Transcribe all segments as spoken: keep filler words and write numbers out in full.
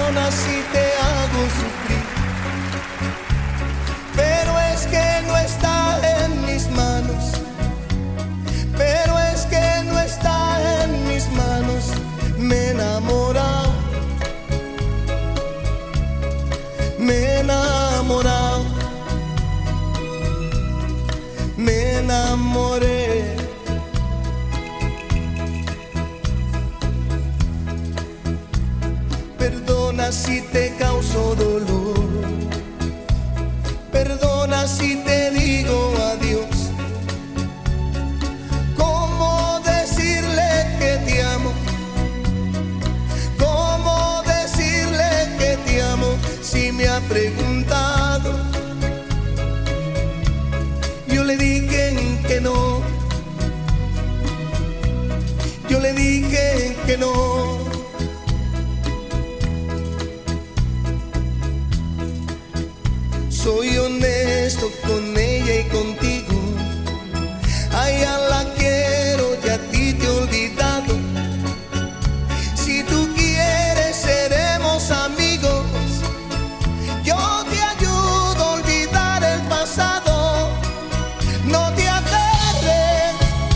perdona si te hago sufrir, pero es que no está en mis manos, pero es que no está en mis manos. Me he enamorado, me he enamorado, me enamoré. Perdona si te causo dolor, perdona si te digo adiós. ¿Cómo decirle que te amo? ¿Cómo decirle que te amo si me ha preguntado? Yo le dije que no, yo le dije que no. Soy honesto con ella y contigo. A ella la quiero y a ti te he olvidado. Si tú quieres seremos amigos. Yo te ayudo a olvidar el pasado. No te aferres,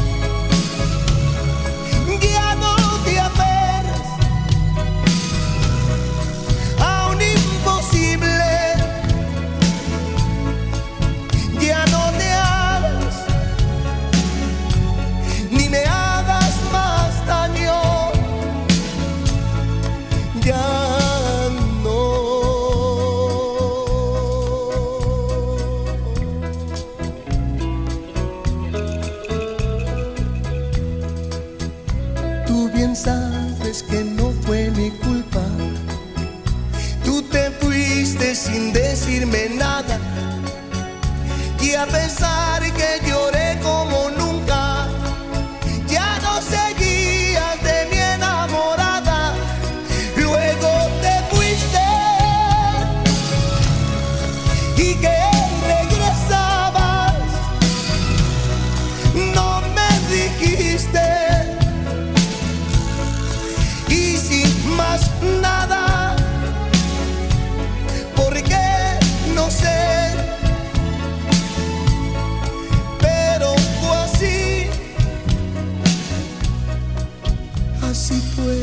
ya no te aferres a un imposible. Ya no te hagas, ni me hagas más daño. Ya no. Tú bien sabes que no fue mi culpa. Tú te fuiste sin decirme nada. Y a pesar que lloré como nunca, ya no seguías de mi enamorada. Luego te fuiste y que regresabas, no me dijiste. Y sin más nada, porque no sé. Así fue.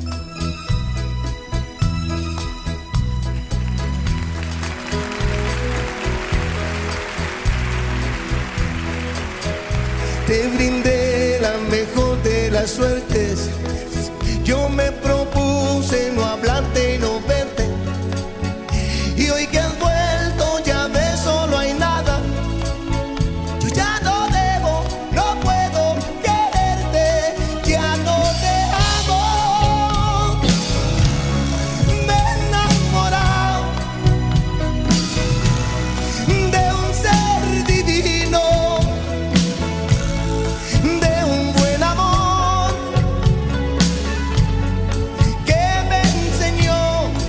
Te brindé la mejor de las suertes. Yo me propuse no hablarte y no verte. Y hoy que has vuelto ya ves, solo hay nada. Yo ya no debo, no puedo quererte. Ya no te amo. Me he enamorado de un ser divino, de un buen amor que me enseñó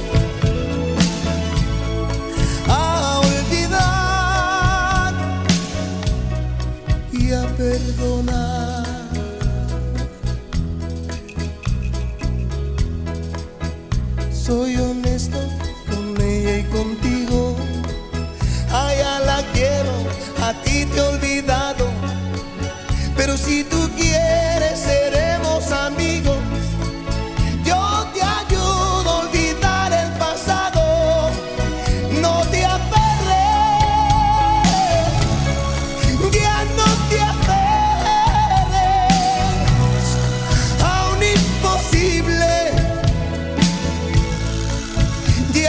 a olvidar y a perdonar. Soy honesto con ella y contigo. A ella la quiero, a ti te he olvidado. Pero si tú quieres seremos amigos. Yo te ayudo a olvidar el pasado. No te aferres, ya no te aferres a un imposible.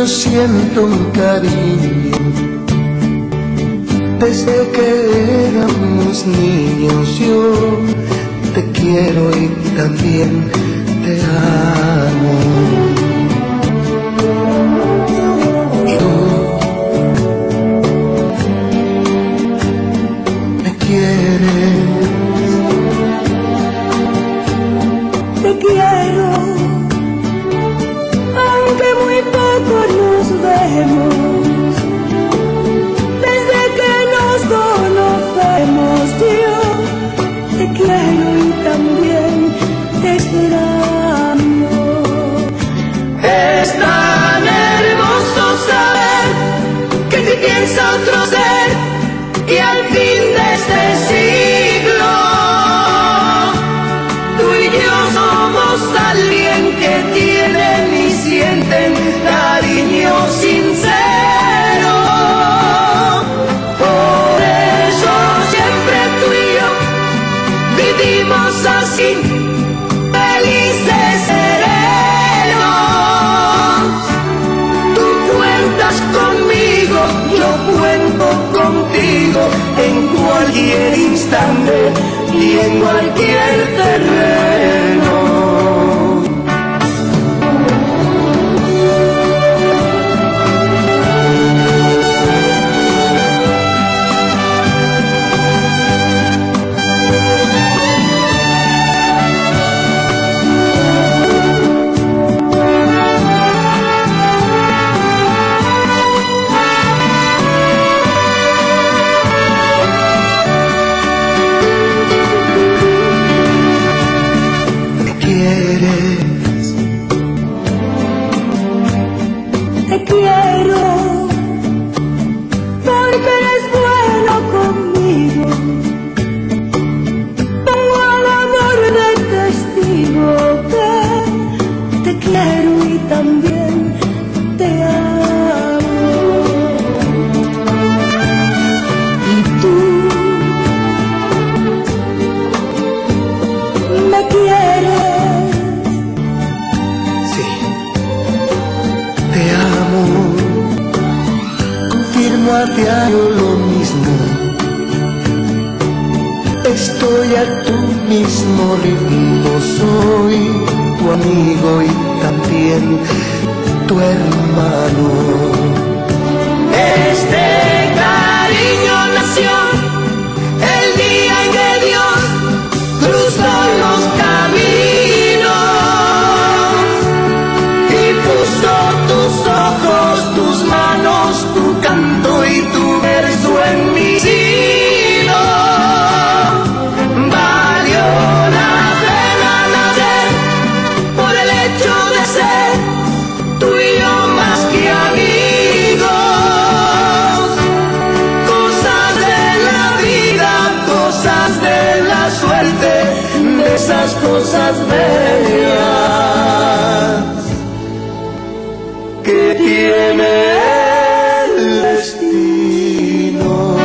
yo siento un cariño desde que éramos niños. Yo te quiero y también te amo. Y tú me quieres. Te quiero, aunque muy poco nos vemos. Desde que nos conocemos, yo te quiero y también te esperamos. Es tan hermoso saber que te piensa otro ser y al fin de este siglo tú y yo somos alguien que tienen y sienten cariño sincero. Por eso siempre tú y yo vivimos así, felices serenos. Tú cuentas conmigo, yo cuento contigo en cualquier instante y en cualquier terreno. Te quiero, porque eres bueno conmigo. Pongo al amor de testigo que te quiero y también te amo. Y tú me quieres. Confirmo a diario lo mismo. Estoy a tu mismo ritmo. Soy tu amigo y también tu hermano. Este cariño nació el día en que Dios cruzó los caminos y puso tus ojos, tus manos, tu canto y tu verso en mi sino. Valió la pena nacer por el hecho de ser tú y yo más que amigos. Cosas de la vida, cosas de la suerte, de esas cosas bellas que tiene el destino.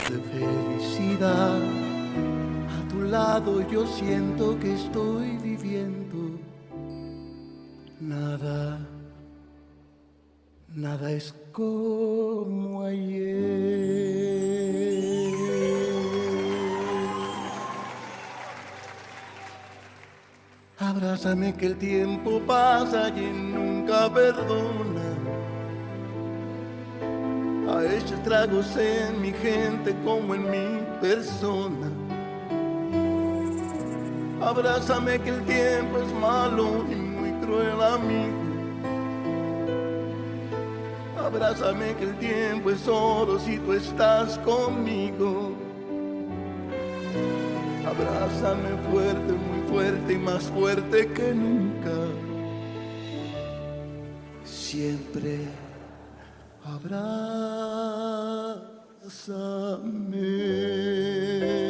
de felicidad. A tu lado yo siento que estoy viviendo. Nada, nada es como ayer. Abrázame que el tiempo pasa y nunca perdona. Ha hecho estragos en mi gente como en mi persona. Abrázame que el tiempo es malo y muy cruel amigo. Abrázame que el tiempo es oro si tú estás conmigo. Abrázame fuerte, muy fuerte y más fuerte que nunca. Siempre abrázame.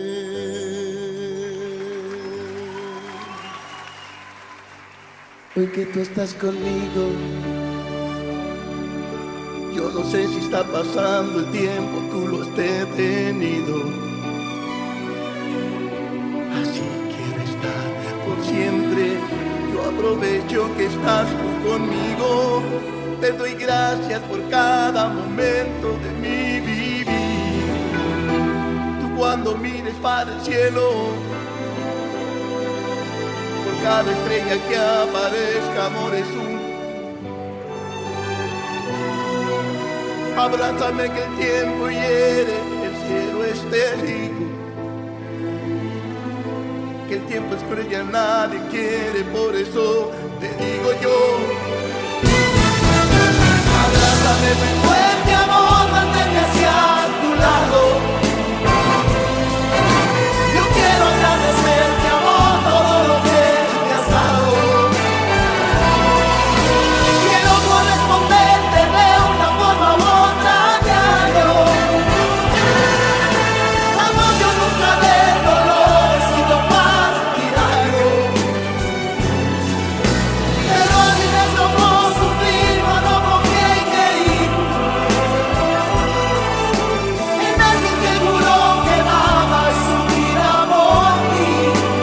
Hoy que tú estás conmigo, yo no sé si está pasando el tiempo, tú lo has detenido. Así quiero estar por siempre, yo aprovecho que estás tú conmigo. Te doy gracias por cada momento de mi vivir. Tú cuando mires para el cielo, por cada estrella que aparezca, amor es un. Abrázame que el tiempo hiere, el cielo es testigo. Que el tiempo es cruel y a nadie quiere, por eso te digo yo. Abrázame muy fuerte, amor, manténme hacia tu lado. Yo quiero agradecerte, amor, todo lo que me has dado. Quiero corresponderte de una forma u otra, diario. Amor, yo nunca de dolor he sido partidario. Pero a mí me tocó sufrir cuando con quien querí. En alguien que juró que daba su vida por ti.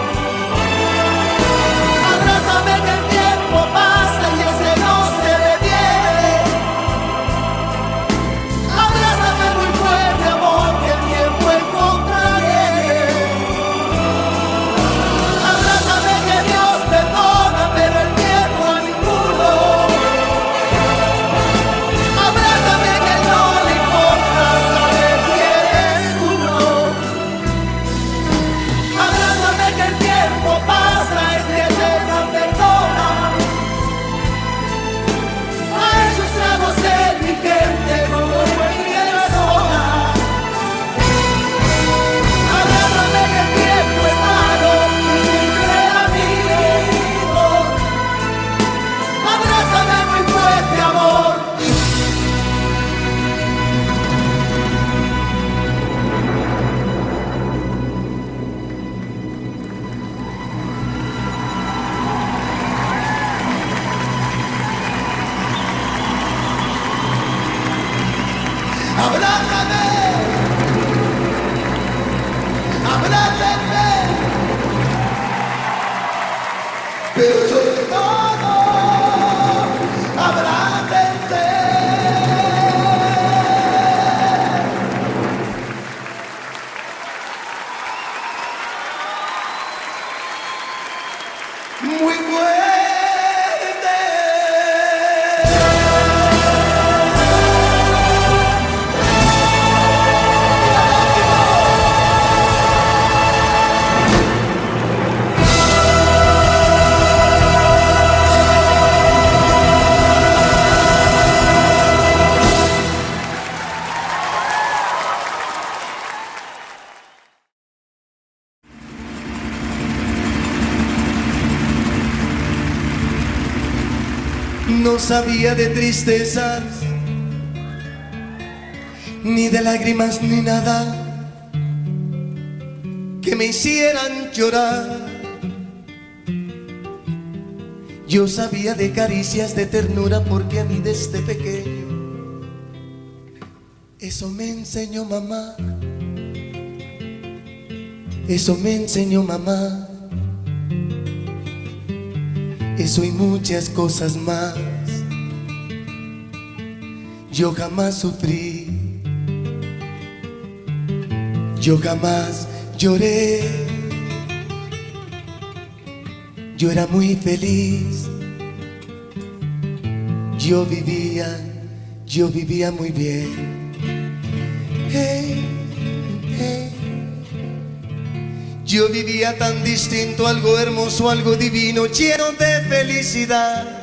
Abrázame que el tiempo pasa y ese no se detiene. Abrázame muy fuerte, amor, que el tiempo encontraré. Abrázame que Dios perdona, pero el tiempo a ninguno. Abrázame que no le importa saber quién es uno. Abrázame que el tiempo pasa, es que eterna perdona. A esos tragos de mi gente como cualquier persona. Abrázame que el tiempo es malo y cruel amigo. Abrázame muy fuerte, amor. Abrázame, abrázame, pero sobre todo, abrácense. Muy fuerte. No sabía de tristezas, ni de lágrimas, ni nada que me hicieran llorar. Yo sabía de caricias, de ternura, porque a mí desde pequeño eso me enseñó mamá. Eso me enseñó mamá, eso y muchas cosas más. Yo jamás sufrí, yo jamás lloré. Yo era muy feliz, yo vivía, yo vivía muy bien. Hey, hey. Yo vivía tan distinto, algo hermoso, algo divino, lleno de felicidad.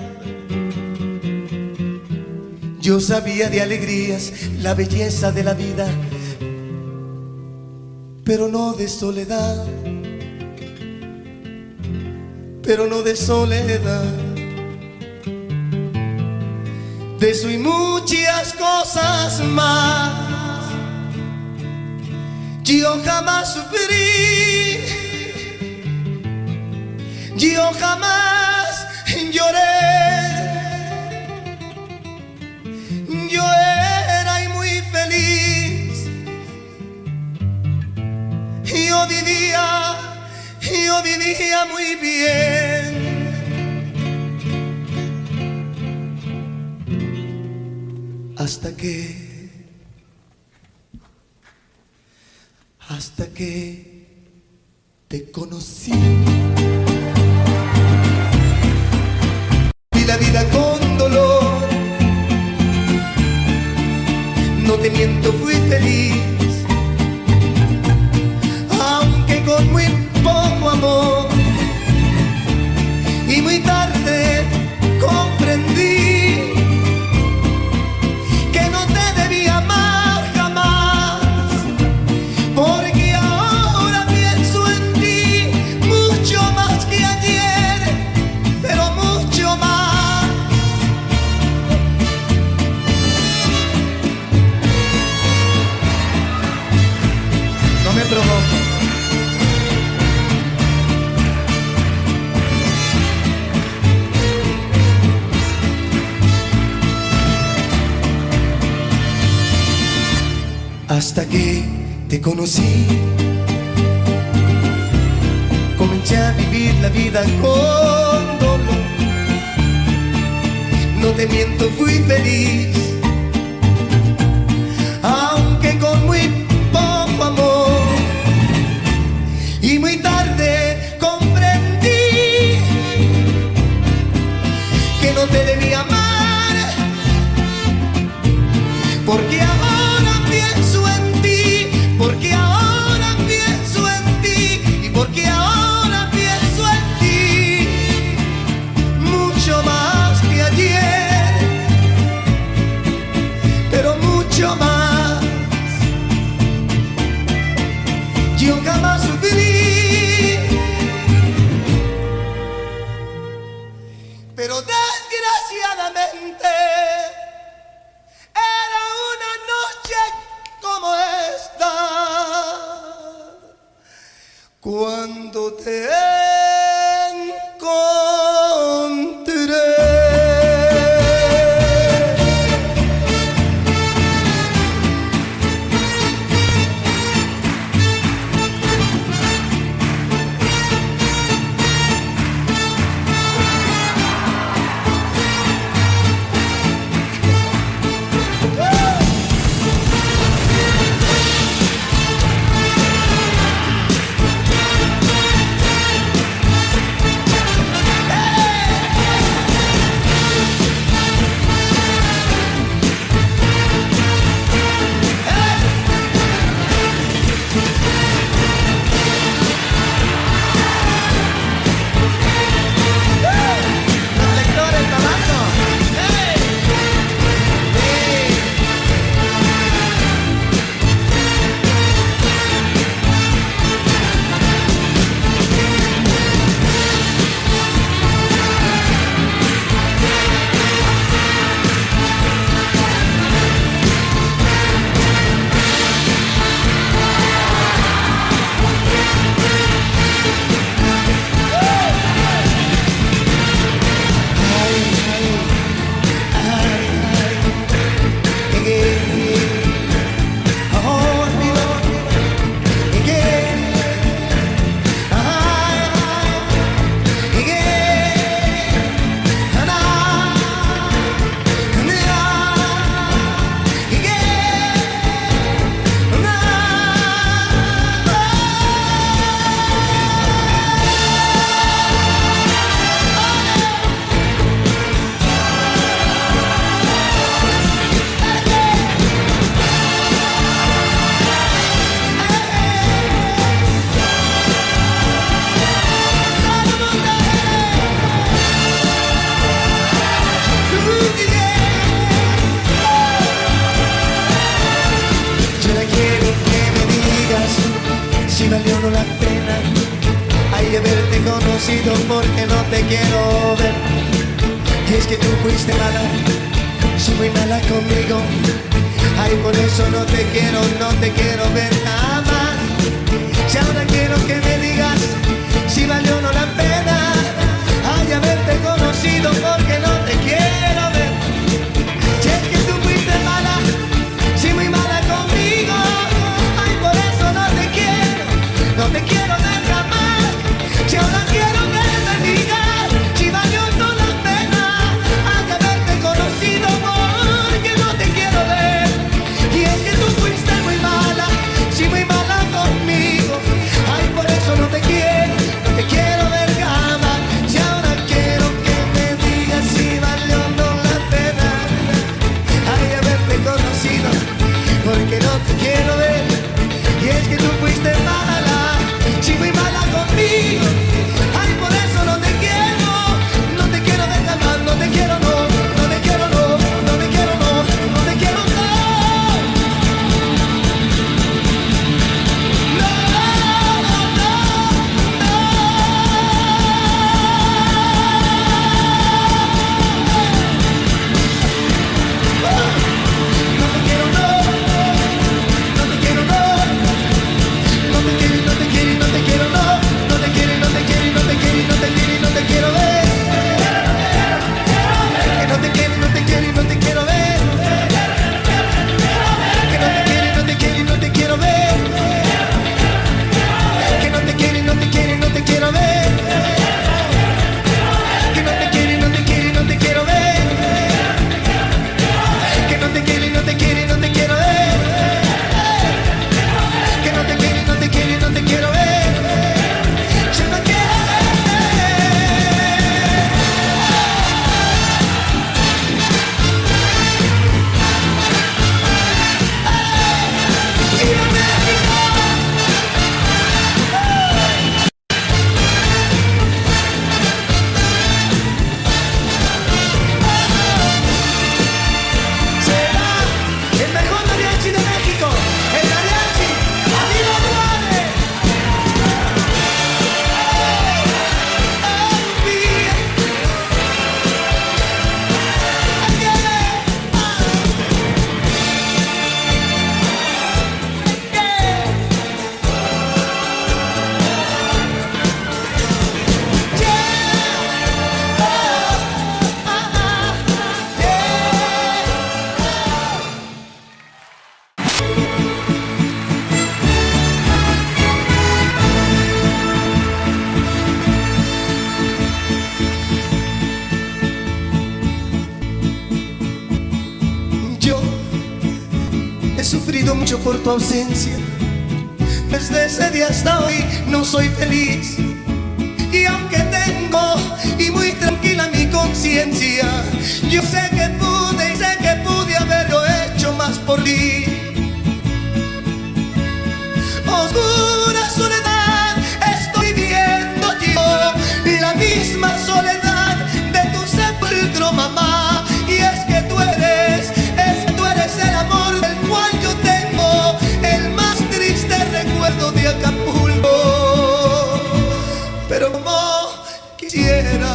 Yo sabía de alegrías, la belleza de la vida, pero no de soledad, pero no de soledad. De eso y muchas cosas más, yo jamás sufrí, yo jamás lloré. Yo era y muy feliz, yo vivía, yo vivía muy bien. Hasta que, hasta que te conocí. Vi la vida con dolor, no te miento, fui feliz, aunque con muy poco amor. Y muy tarde comprendí que no te debía amar jamás, porque ahora pienso en ti mucho más que ayer, pero mucho más. No me provoco. Hasta que te conocí, comencé a vivir la vida con dolor. No te miento, fui feliz, aunque con muy poco amor. Y muy tarde comprendí que no te debía amar, porque ahora pienso en ti, porque ahora pienso en ti, y porque ahora pienso en ti mucho más que ayer, pero mucho más. Yo jamás sufrí, pero desgraciadamente era una noche como esta, cuando te encontré. porque no te quiero ver. Y es que tú fuiste mala, sí, muy mala conmigo. Ay, por eso no te quiero, no te quiero ver jamás. Si ahora quiero que me digas si valió o no la pena, ay, haberte conocido, porque no te quiero ver. Si es que tú fuiste mala, sí, muy mala conmigo. Ay, por eso no te quiero, no te quiero ver jamás. Si ahora quiero que me digas si valió o no la pena, ay, haberte conocido, porque no te quiero ver. Y es que tú fuiste muy mala, sí, muy mala conmigo. Ay, por eso no te quiero, no te quiero ver jamás. Si ahora quiero que me digas si valió o no la pena, ay, haberte conocido, porque no te quiero ver. Y es que tú fuiste mala, sí, muy mala conmigo. Ay, por eso no te quiero, no te quiero ver jamás. No te quiero, no, no te quiero, no, no te quiero, no, no te quiero, no. Mucho por tu ausencia, desde ese día hasta hoy no soy feliz. Y aunque tengo y muy tranquila mi conciencia, yo sé que pude y sé que pude haberlo hecho más por ti. Oscura soledad estoy viviendo yo, y la misma soledad de tu sepulcro, mamá. Y es que tú eres, es que tú eres el amor del cual yo tengo el más triste recuerdo de Acapulco. Pero como quisiera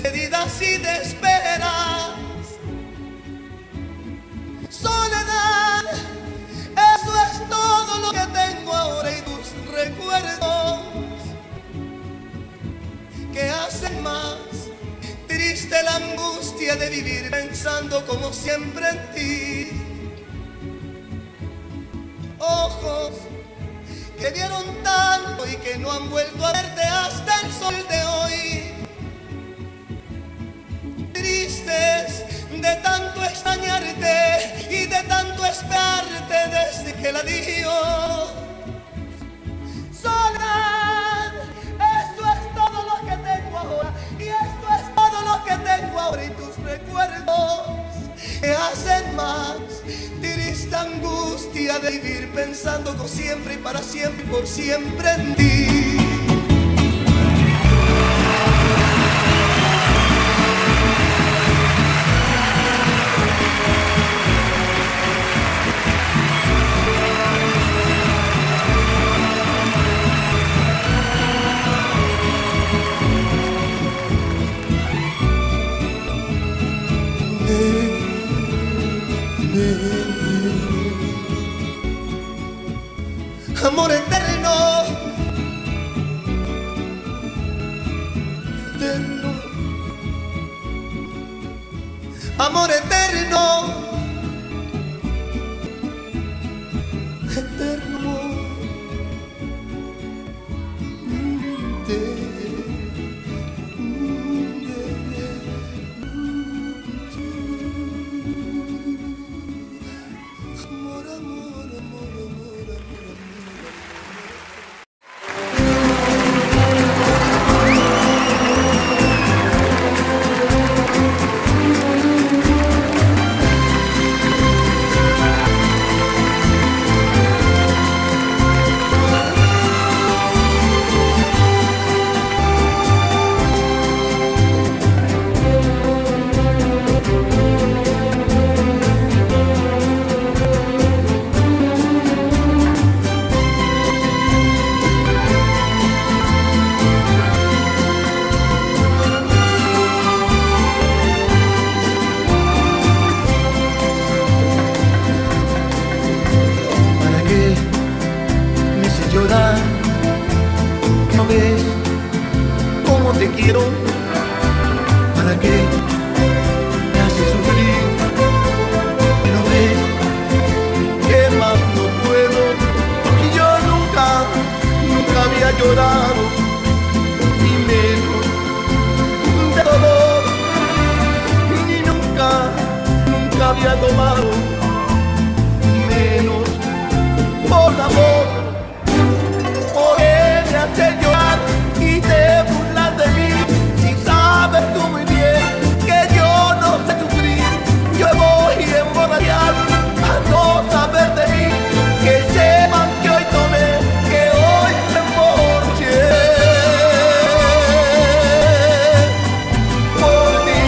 heridas y te esperas. Soledad, eso es todo lo que tengo ahora y tus recuerdos que hacen más triste la angustia de vivir pensando como siempre en ti. Ojos que vieron tanto y que no han vuelto a verte hasta el sol de hoy. Tristes de tanto extrañarte y de tanto esperarte desde que la dio. Soledad, esto es todo lo que tengo ahora y esto es todo lo que tengo ahora y tus recuerdos que hacen más triste angustia de vivir pensando con siempre y para siempre y por siempre en ti. Amor eterno, eterno, amor eterno, eterno, amor, amor, amor, amor, amor. ¿No ves cómo te quiero? ¿Para qué me haces sufrir? ¿No ves que más no puedo? Y yo nunca, nunca había llorado, ni menos de dolor, ni nunca, nunca había tomado, menos por amor. Te llorar y te burlas de mí, si sabes tú muy bien que yo no sé sufrir. Yo voy a emborrachar a no saber de mí, que sepan que hoy tomé, que hoy me emborraché por ti.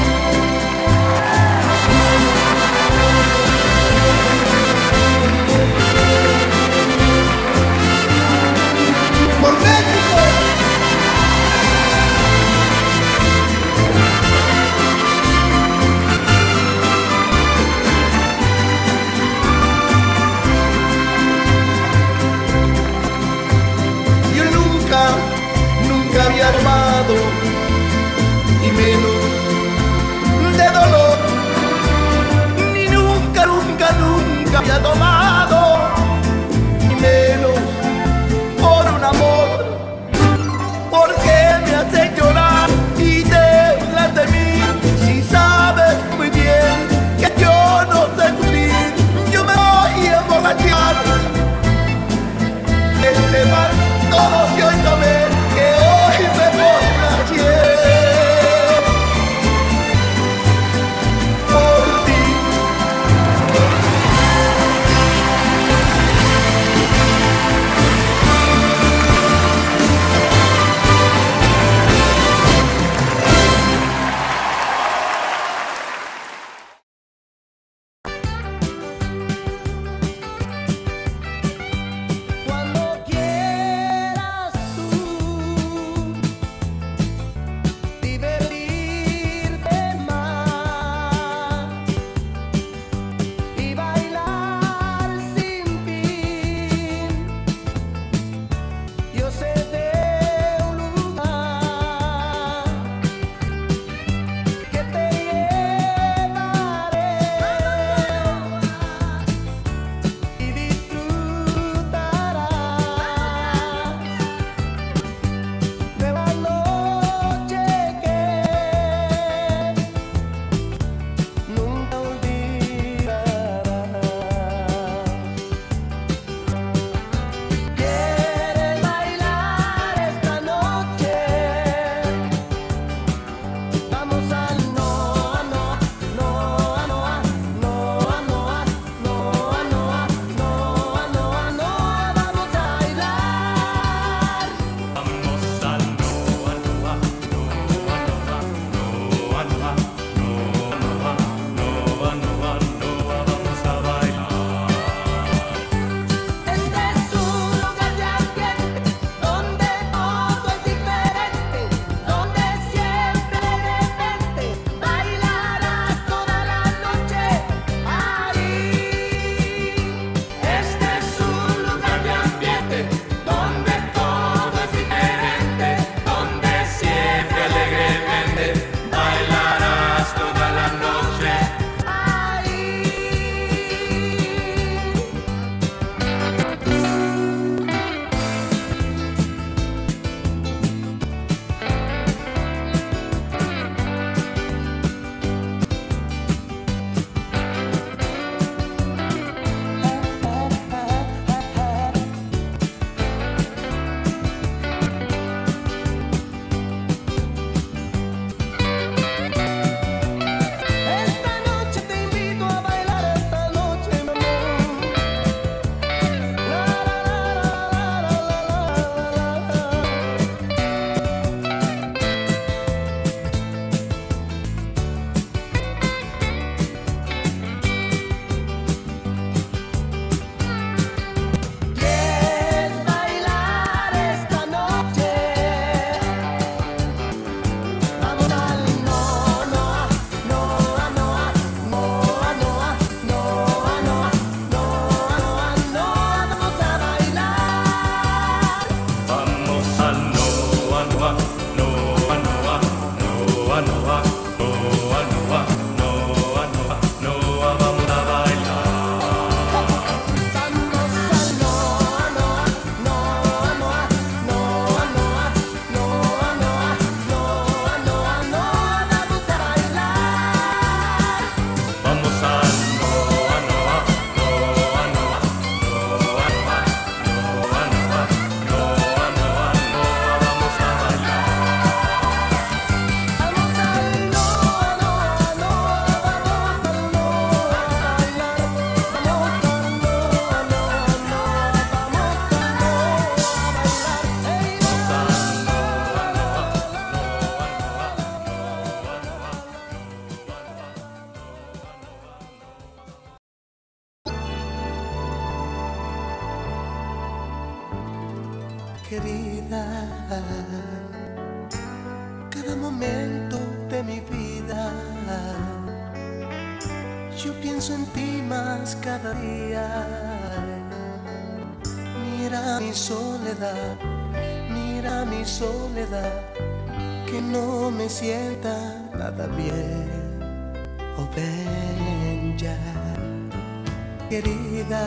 Por México. Yo nunca, nunca había tomado, y menos de dolor, ni nunca, nunca, nunca había tomado, y menos por un amor. ¿Por qué me haces llorar y te burlas de mí, si sabes muy bien que yo no sé sufrir? Yo me voy a emborrachar, que sepan todos que hoy tomé, que hoy me emborraché por ti. querida, cada momento de mi vida yo pienso en ti más cada día. Mira mi soledad, mira mi soledad, que no me sienta nada bien. Oh, ven ya, querida,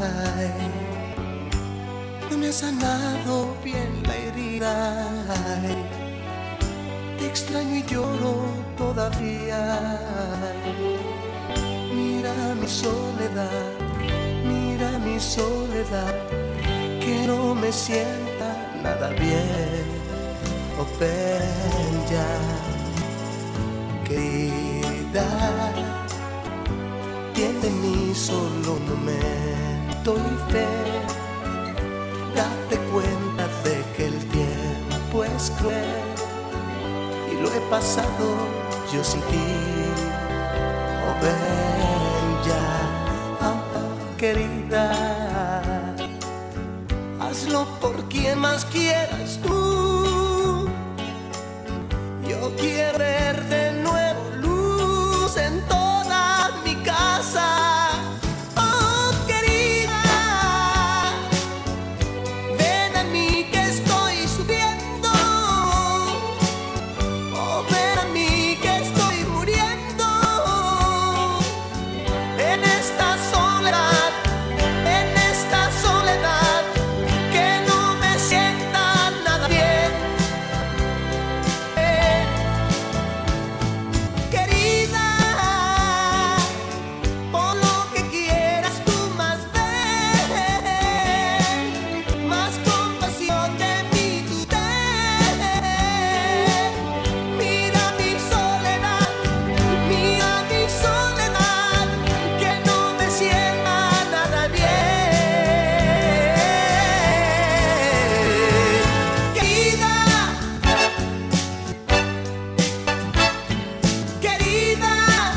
no me ha sanado bien la herida. Te extraño y lloro todavía. Mira mi soledad, mira mi soledad, que no me sienta nada bien. Oh, ven ya, querida, tiene mi solo un momento y fe. Date cuenta de que el tiempo es cruel y lo he pasado yo sin ti. Oh, ven ya, oh, querida, hazlo por quien más quieras tú. Yo quiero ver de nuevo luz en toda mi casa. Oh, querida, ven a mí que estoy sufriendo. Oh, ven a mí que estoy muriendo en esta soledad, en esta soledad, que no me sienta nada bien. Eh, querida, por lo que quieras tú más ven, más compasión de mí tú ten. Mira mi soledad, mira mi soledad, que no me sienta nada bien. Querida, querida,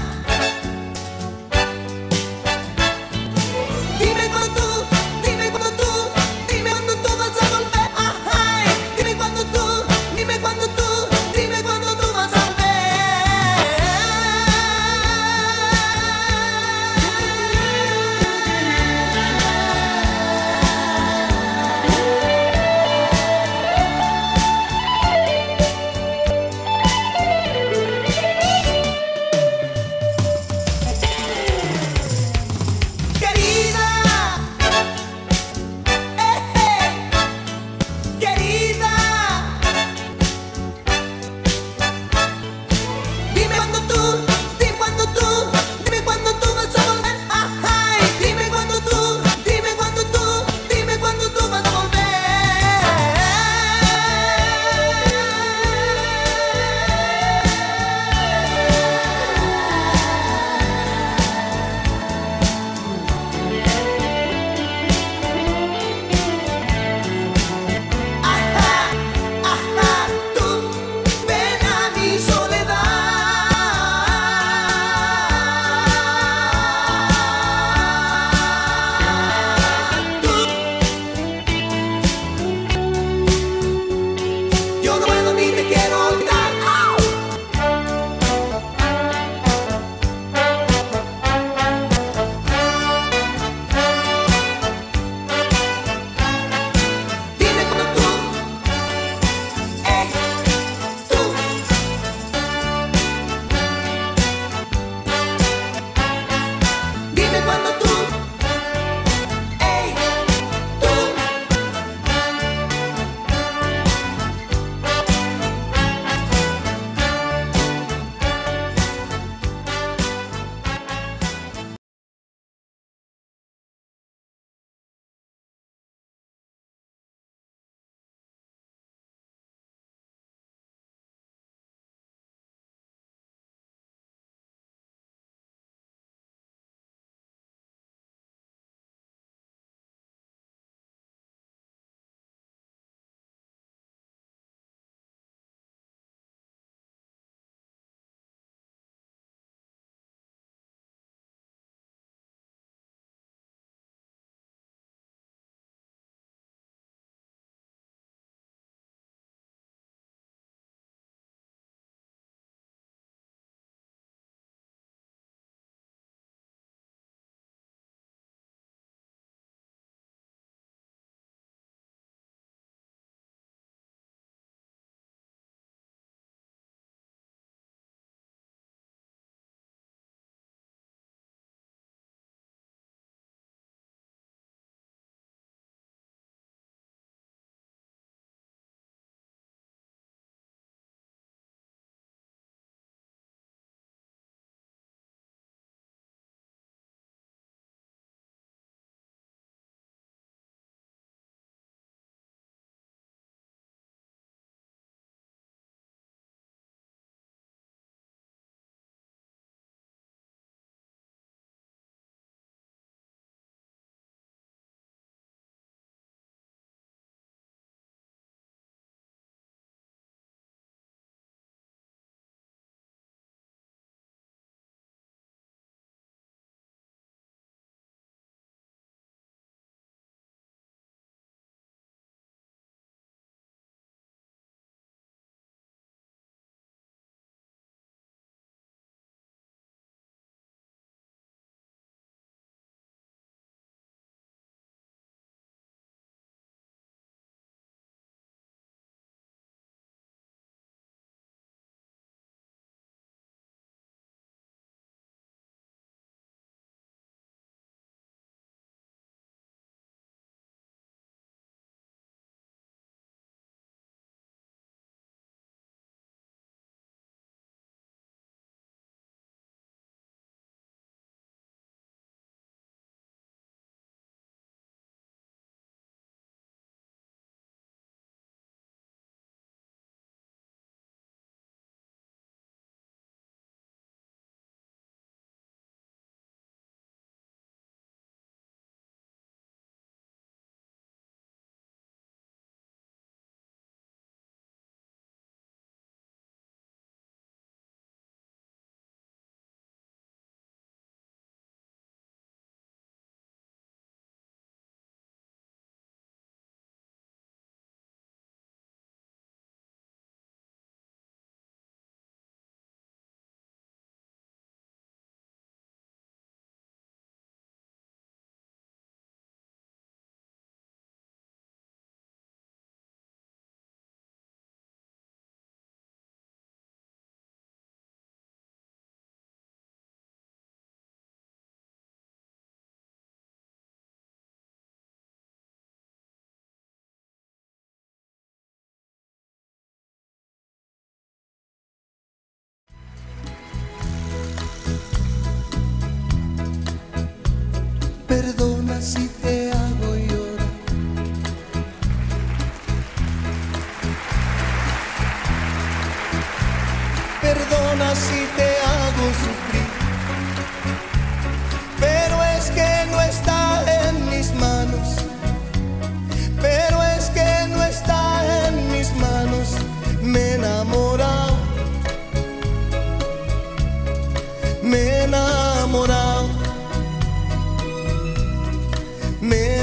dime cuando tú, dime cuando tú, dime cuando tú vas a volver. Ay, dime cuando tú, dime cuando tú, dime cuando tú vas a querida, eh, eh, querida, dime cuando tú, dime cuando tú, dime cuando tú vas a volver. Ay, dime cuando tú, dime cuando tú, dime cuando tú vas a volver. Ajá, ajá, tú ven a mi soledad. Tú, yo no puedo ni te quiero olvidar. ¡Au! Dime cuando tú, ey, tú, dime cuando tú, ey, tú.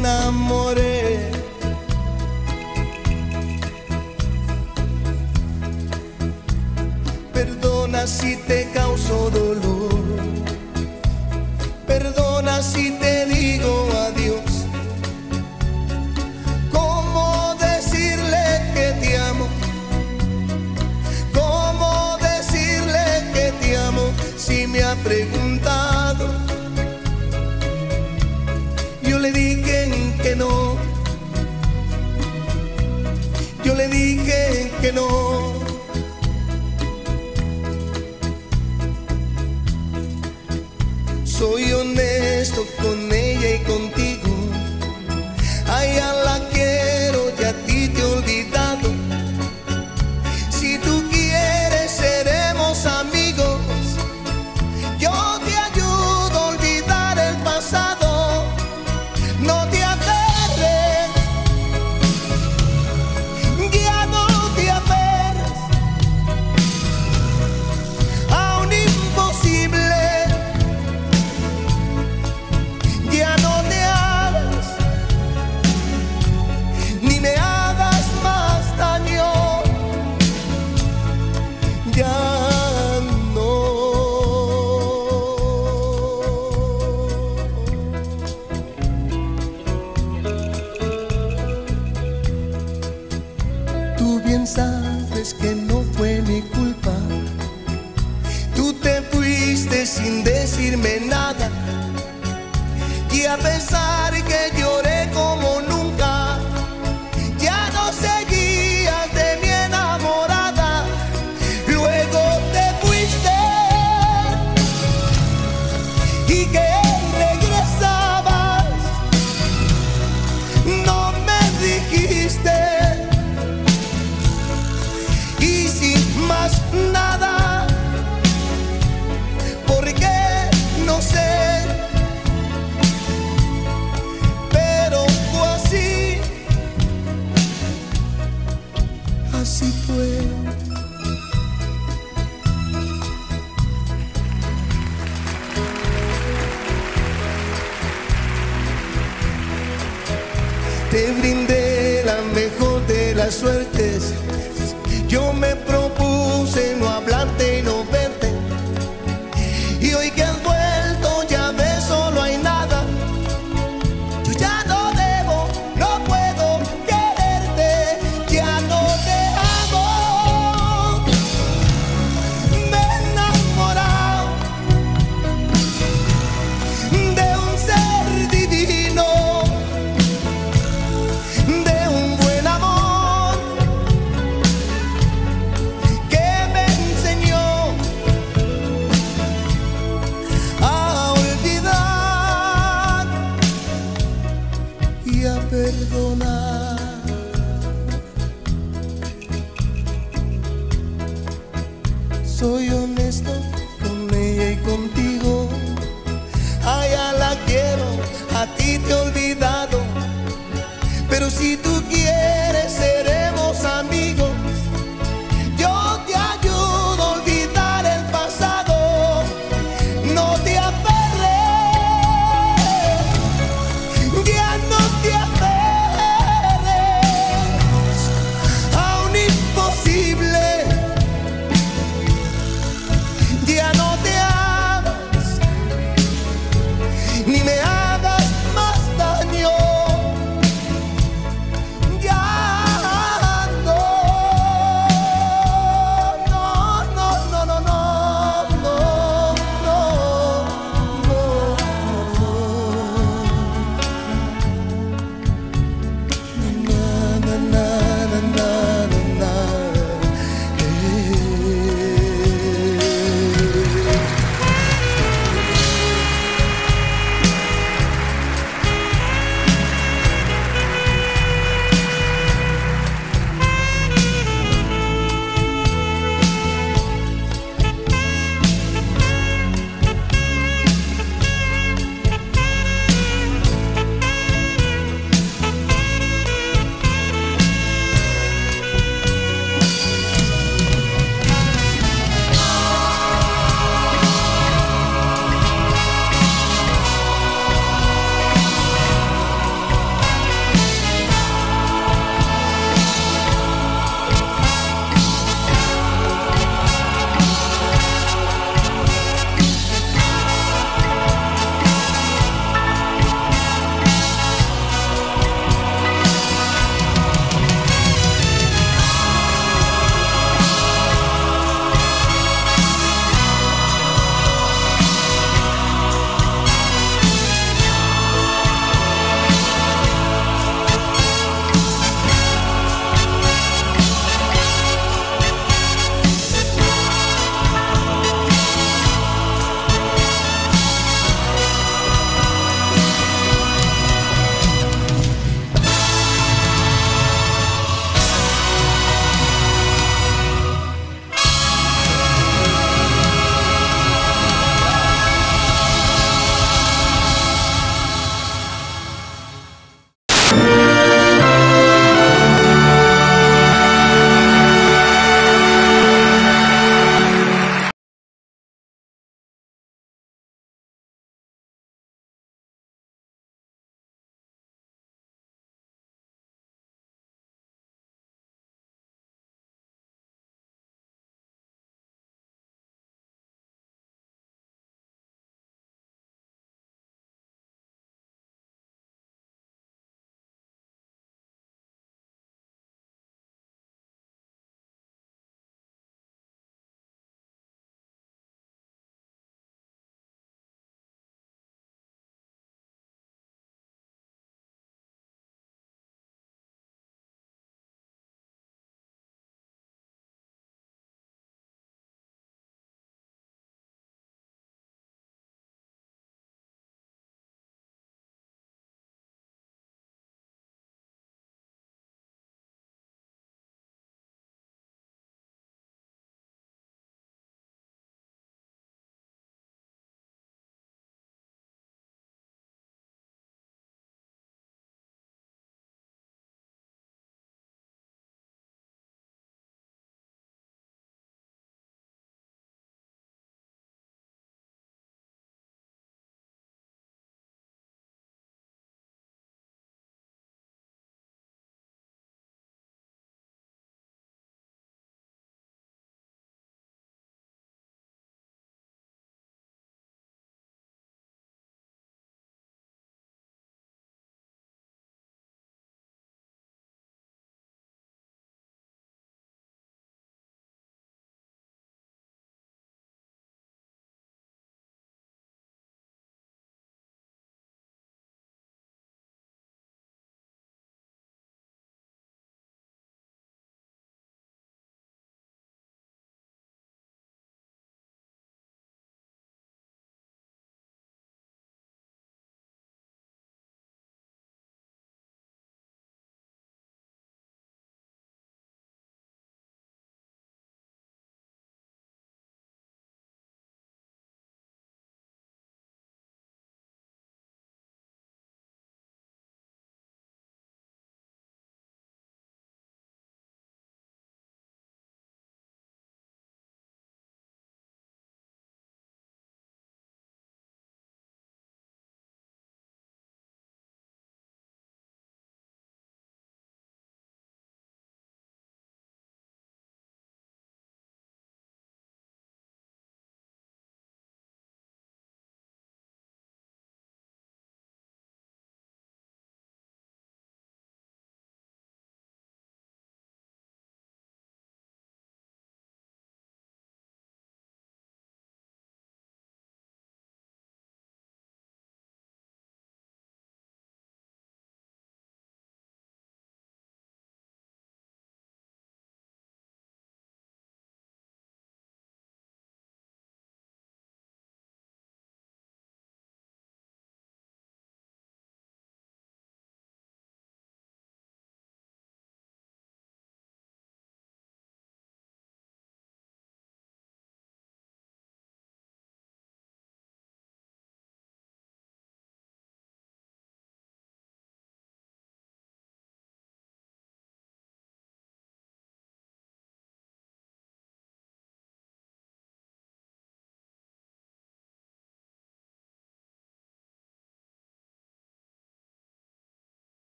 enamoré. Perdona si te causo dolor, perdona si te digo adiós. ¿Cómo decirle que te amo? ¿Cómo decirle que te amo si me ha preguntado? Yo le dije que no, yo le dije que no. Soy honesto con ella y contigo. A ella la quiero y a ti te he olvidado. Si tú quieres seremos amigos. Yo te ayudo a olvidar el pasado. No te aferres, ya no te aferres a un imposible. Ya no te hagas, ni me hagas más daño. Ya no. Tú bien sabes que no fue mi culpa. Tú te fuiste sin decirme nada. Y a pesar que lloré como nunca, ya no seguías de mi enamorada. Luego te fuiste y que regresabas, no me dijiste. Y sin más nada, porque no sé. Así fue. Te brindé la mejor de las suertes. Yo me propuse no hablarte y no verte. Y hoy que has vuelto ya ves, solo hay nada. Yo ya no debo, no puedo quererte. Ya no te amo. Me he enamorado de un ser divino, de un buen amor que me enseñó a olvidar y a perdonar. Soy honesto con ella y contigo. A ella la quiero, a ti te